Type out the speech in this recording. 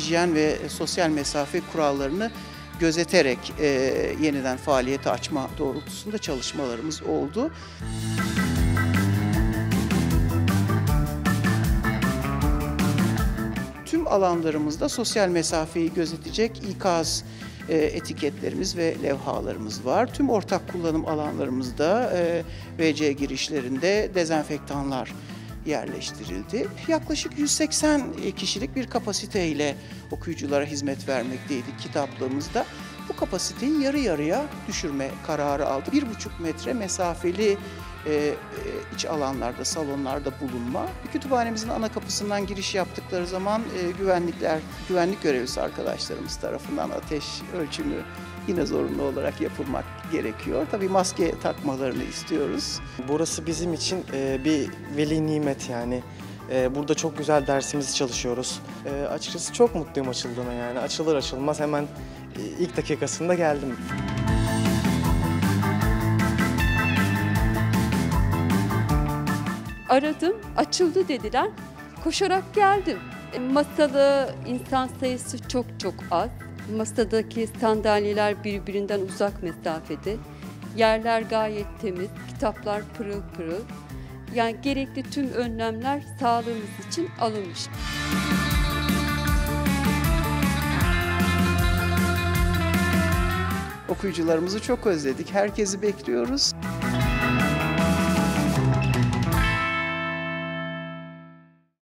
hijyen ve sosyal mesafe kurallarını gözeterek yeniden faaliyete açma doğrultusunda çalışmalarımız oldu. Tüm alanlarımızda sosyal mesafeyi gözetecek ikaz etiketlerimiz ve levhalarımız var. Tüm ortak kullanım alanlarımızda WC girişlerinde dezenfektanlar yerleştirildi. Yaklaşık 180 kişilik bir kapasiteyle okuyuculara hizmet vermekteydik kitaplığımızda. Bu kapasiteyi yarı yarıya düşürme kararı aldık. 1,5 metre mesafeli iç alanlarda, salonlarda bulunma. Kütüphanemizin ana kapısından giriş yaptıkları zaman güvenlik görevlisi arkadaşlarımız tarafından ateş ölçümü yine zorunlu olarak yapılmak gerekiyor. Tabii maske takmalarını istiyoruz. Burası bizim için bir veli nimet yani. Burada çok güzel dersimizi çalışıyoruz. Açıkçası çok mutluyum açıldığına yani. Açılır açılmaz hemen ilk dakikasında geldim. Aradım, açıldı dediler. Koşarak geldim. Masada insan sayısı çok az. Masadaki sandalyeler birbirinden uzak mesafede. Yerler gayet temiz, kitaplar pırıl pırıl. Yani gerekli tüm önlemler sağlığımız için alınmış. Okuyucularımızı çok özledik. Herkesi bekliyoruz.